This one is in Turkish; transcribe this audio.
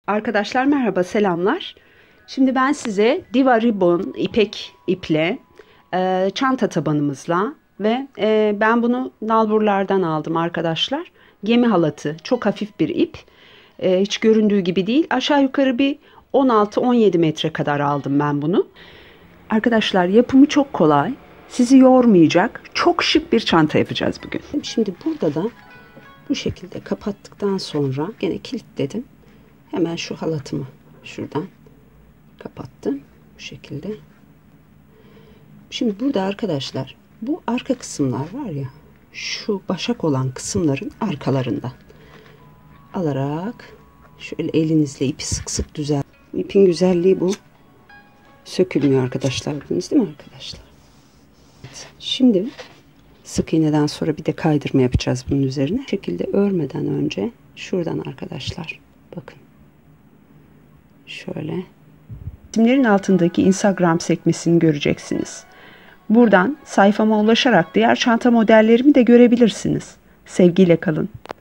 Arkadaşlar merhaba, selamlar. Şimdi ben size Diva Ribbon ipek iple çanta tabanımızla ve ben bunu nalburlardan aldım arkadaşlar. Gemi halatı, çok hafif bir ip. Hiç göründüğü gibi değil. Aşağı yukarı bir 16-17 metre kadar aldım ben bunu. Arkadaşlar yapımı çok kolay. Sizi yormayacak. Çok şık bir çanta yapacağız bugün. Şimdi burada da bu şekilde kapattıktan sonra gene kilitledim. Hemen şu halatımı şuradan kapattım. Bu şekilde. Şimdi burada arkadaşlar bu arka kısımlar var ya, şu başak olan kısımların arkalarında alarak şöyle elinizle ipi sık sık düzelt. İpin güzelliği bu. Sökülmüyor arkadaşlar. Gördünüz değil mi arkadaşlar? Evet. Şimdi sık iğneden sonra bir de kaydırma yapacağız bunun üzerine. Bu şekilde örmeden önce şuradan arkadaşlar bakın. Şöyle. İsimlerin altındaki Instagram sekmesini göreceksiniz. Buradan sayfama ulaşarak diğer çanta modellerimi de görebilirsiniz. Sevgiyle kalın.